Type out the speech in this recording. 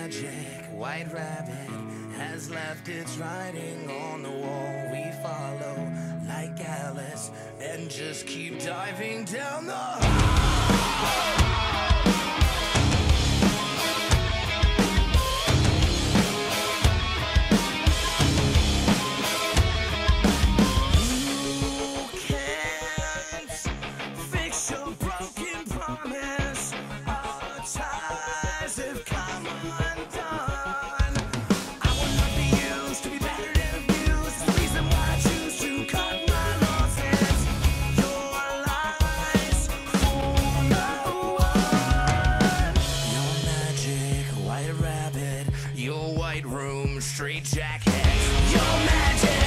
magic white rabbit has left its writing on the wall. We follow like Alice and just keep diving down the hole. Your white room, straight jacket. Your magic.